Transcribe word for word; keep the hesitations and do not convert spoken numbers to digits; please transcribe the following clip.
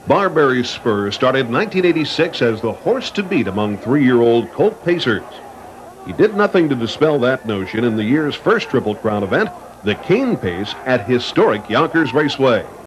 BARBERRY SPUR started in nineteen eighty-six as the horse to beat among three-year-old colt pacers. He did nothing to dispel that notion in the year's first Triple Crown event, the Cane Pace at historic Yonkers Raceway.